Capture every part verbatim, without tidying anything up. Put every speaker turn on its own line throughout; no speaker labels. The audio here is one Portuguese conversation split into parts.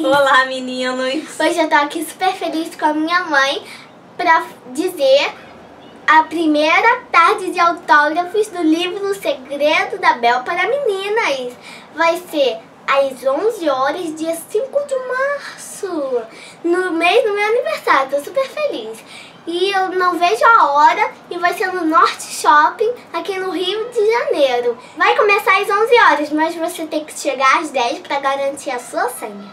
Olá, meninos!
Hoje eu tô aqui super feliz com a minha mãe pra dizer a primeira tarde de autógrafos do livro O Segredo da Bel para meninas. Vai ser às onze horas, dia cinco de março, no mês do meu aniversário. Tô super feliz. E eu não vejo a hora, e vai ser no Norte Shopping, aqui no Rio de Janeiro. Vai começar às onze horas, mas você tem que chegar às dez para garantir a sua senha.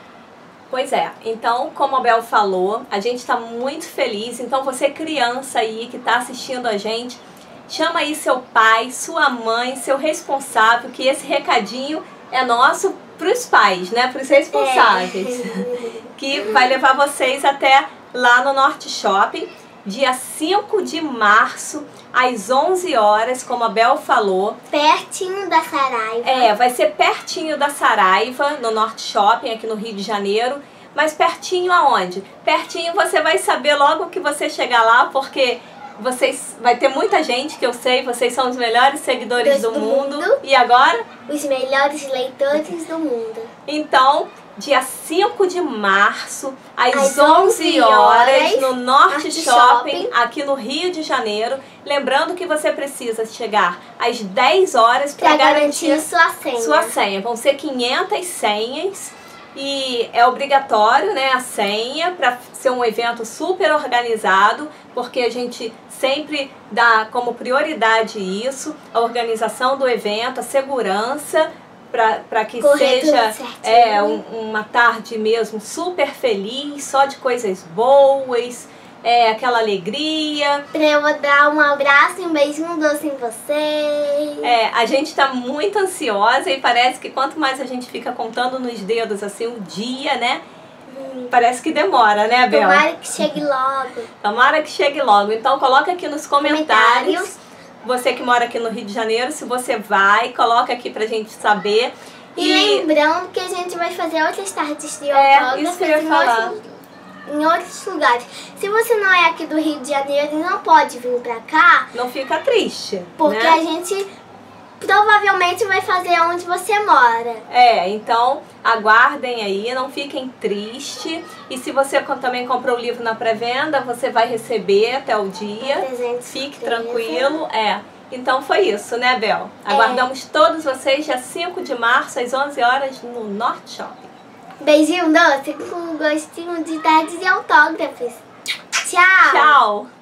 Pois é, então, como a Bel falou, a gente está muito feliz. Então você criança aí que está assistindo a gente, chama aí seu pai, sua mãe, seu responsável, que esse recadinho é nosso para os pais, né, para os responsáveis, é. que vai levar vocês até lá no Norte Shopping, dia cinco de março, às onze horas, como a Bel falou.
Pertinho da Saraiva.
É, vai ser pertinho da Saraiva, no Norte Shopping, aqui no Rio de Janeiro. Mas pertinho aonde? Pertinho você vai saber logo que você chegar lá, porque vocês, vai ter muita gente, que eu sei, vocês são os melhores seguidores do, do mundo. mundo. E agora?
Os melhores leitores do mundo.
Então, dia cinco de março, às, às onze horas, no Norte, Norte Shopping, Shopping, aqui no Rio de Janeiro. Lembrando que você precisa chegar às dez horas para garantir,
garantir sua senha.
sua senha. Vão ser quinhentas senhas e é obrigatório, né, a senha, para ser um evento super organizado, porque a gente sempre dá como prioridade isso, a organização do evento, a segurança, para que
Correr
seja é, um, uma tarde mesmo super feliz, só de coisas boas, é, aquela alegria.
Para eu dar um abraço e um beijinho doce em vocês.
É, a gente está muito ansiosa e parece que quanto mais a gente fica contando nos dedos assim o dia, né? Hum. Parece que demora, né, Bel?
Tomara que chegue logo.
Tomara que chegue logo. Então coloca aqui nos comentários. comentários. Você que mora aqui no Rio de Janeiro, se você vai, coloca aqui pra gente saber.
E, e lembrando que a gente vai fazer outras tardes de
é,
autógrafos em, outros, em outros lugares. Se você não é aqui do Rio de Janeiro e não pode vir pra cá...
Não fica triste,
porque
né?
a gente provavelmente vai fazer onde você mora.
É, então aguardem aí, não fiquem tristes. E se você também comprou o livro na pré-venda, você vai receber até o dia. Fique tranquilo. É. Então foi isso, né, Bel? Aguardamos é. todos vocês dia cinco de março, às onze horas, no Norte Shopping.
Beijinho doce com gostinho de tarde de autógrafos. Tchau!
Tchau!